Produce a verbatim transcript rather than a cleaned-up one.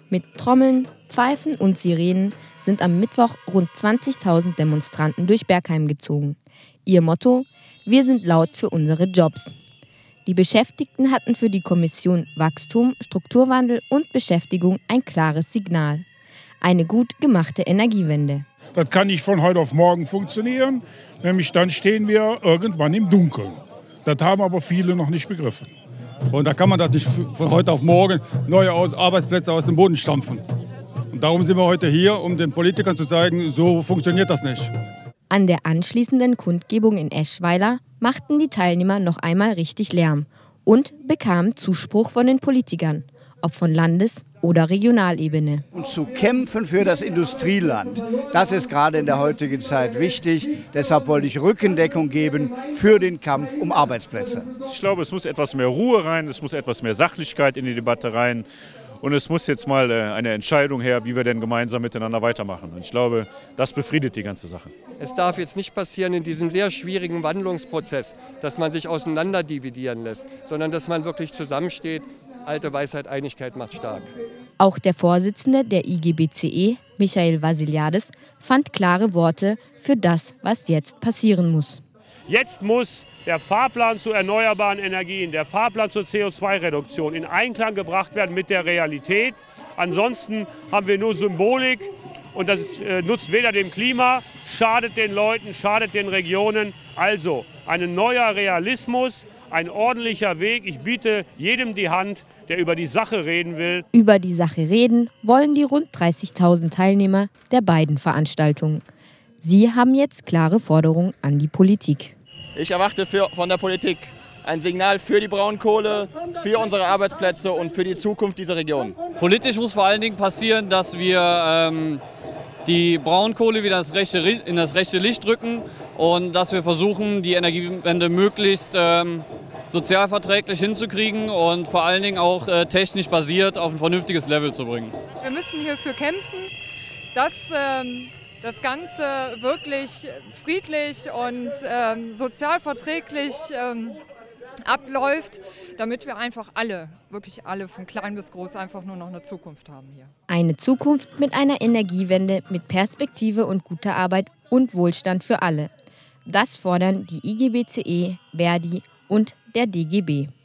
Mit Trommeln, Pfeifen und Sirenen sind am Mittwoch rund zwanzigtausend Demonstranten durch Bergheim gezogen. Ihr Motto: Wir sind laut für unsere Jobs. Die Beschäftigten hatten für die Kommission Wachstum, Strukturwandel und Beschäftigung ein klares Signal: eine gut gemachte Energiewende. Das kann nicht von heute auf morgen funktionieren, nämlich dann stehen wir irgendwann im Dunkeln. Das haben aber viele noch nicht begriffen. Und da kann man das nicht von heute auf morgen neue Arbeitsplätze aus dem Boden stampfen. Und darum sind wir heute hier, um den Politikern zu zeigen, so funktioniert das nicht. An der anschließenden Kundgebung in Eschweiler machten die Teilnehmer noch einmal richtig Lärm und bekamen Zuspruch von den Politikern, ob von Landes- oder Regionalebene. Und zu kämpfen für das Industrieland, das ist gerade in der heutigen Zeit wichtig. Deshalb wollte ich Rückendeckung geben für den Kampf um Arbeitsplätze. Ich glaube, es muss etwas mehr Ruhe rein, es muss etwas mehr Sachlichkeit in die Debatte rein. Und es muss jetzt mal eine Entscheidung her, wie wir denn gemeinsam miteinander weitermachen. Und ich glaube, das befriedet die ganze Sache. Es darf jetzt nicht passieren in diesem sehr schwierigen Wandlungsprozess, dass man sich auseinanderdividieren lässt, sondern dass man wirklich zusammensteht. Alte Weisheit, Einigkeit macht stark. Auch der Vorsitzende der I G B C E, Michael Vasiliadis, fand klare Worte für das, was jetzt passieren muss. Jetzt muss der Fahrplan zu erneuerbaren Energien, der Fahrplan zur C O zwei Reduktion in Einklang gebracht werden mit der Realität. Ansonsten haben wir nur Symbolik und das äh, nutzt weder dem Klima, schadet den Leuten, schadet den Regionen. Also ein neuer Realismus, ein ordentlicher Weg. Ich biete jedem die Hand, der über die Sache reden will. Über die Sache reden wollen die rund dreißigtausend Teilnehmer der beiden Veranstaltungen. Sie haben jetzt klare Forderungen an die Politik. Ich erwarte für, von der Politik ein Signal für die Braunkohle, für unsere Arbeitsplätze und für die Zukunft dieser Region. Politisch muss vor allen Dingen passieren, dass wir ähm, die Braunkohle wieder das rechte, in das rechte Licht rücken und dass wir versuchen, die Energiewende möglichst ähm, sozialverträglich hinzukriegen und vor allen Dingen auch äh, technisch basiert auf ein vernünftiges Level zu bringen. Wir müssen hierfür kämpfen, dass ähm, das Ganze wirklich friedlich und ähm, sozialverträglich ähm, abläuft, damit wir einfach alle, wirklich alle, von klein bis groß, einfach nur noch eine Zukunft haben hier. Eine Zukunft mit einer Energiewende, mit Perspektive und guter Arbeit und Wohlstand für alle. Das fordern die I G B C E, Verdi und der D G B.